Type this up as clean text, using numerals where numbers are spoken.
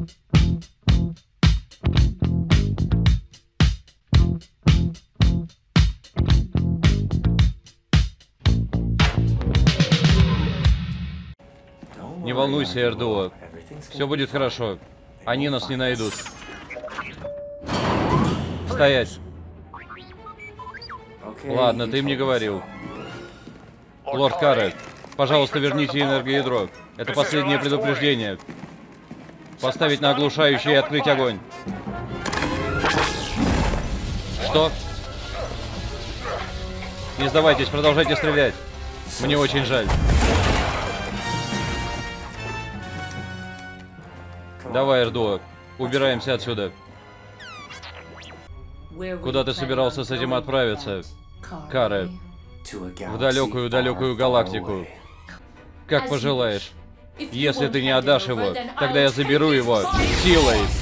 Не волнуйся, Эрдуа. Все будет хорошо. Они нас не найдут. Стоять. Ладно, ты мне говорил. Лорд Карет, пожалуйста, верните энергоядро. Это последнее предупреждение. Поставить на оглушающий и открыть огонь. Что? Не сдавайтесь, продолжайте стрелять. Мне очень жаль. Давай, Эрдуа, убираемся отсюда. Куда ты собирался с этим отправиться, Карет? В далекую галактику. Как пожелаешь. Если ты не отдашь его, тогда я заберу его силой.